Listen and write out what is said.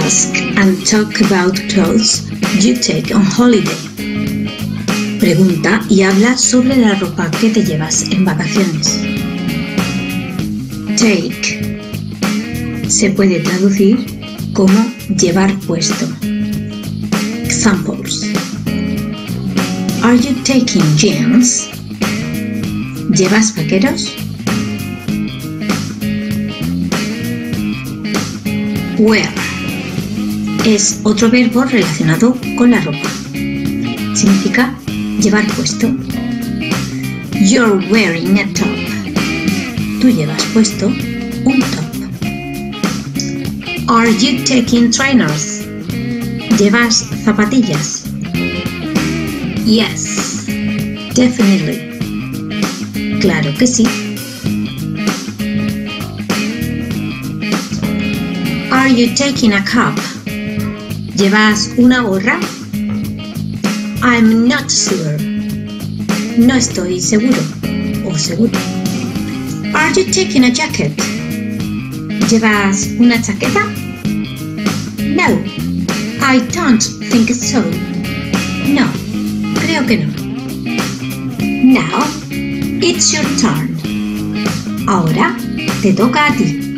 Ask and talk about clothes you take on holiday. Pregunta y habla sobre la ropa que te llevas en vacaciones. Take se puede traducir como llevar puesto. Examples: Are you taking jeans? ¿Llevas vaqueros? Wear es otro verbo relacionado con la ropa. Significa llevar puesto. You're wearing a top. Tú llevas puesto un top. Are you taking trainers? ¿Llevas zapatillas? Yes, definitely. Claro que sí. Are you taking a cap? ¿Llevas una gorra? I'm not sure. No estoy seguro o seguro. Are you taking a jacket? ¿Llevas una chaqueta? No, I don't think so. No, creo que no. Now, it's your turn. Ahora te toca a ti.